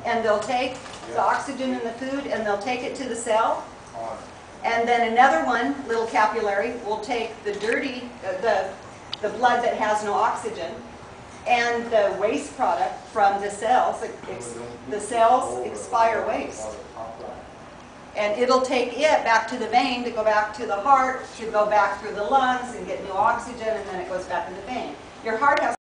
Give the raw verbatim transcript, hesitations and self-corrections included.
and they'll take the oxygen in the food and they'll take it to the cell. And then another one, little capillary, will take the dirty, uh, the, the blood that has no oxygen, and the waste product from the cells. Ex the cells expire waste. And it'll take it back to the vein to go back to the heart, to go back through the lungs and get new oxygen, and then it goes back in the vein. Your heart has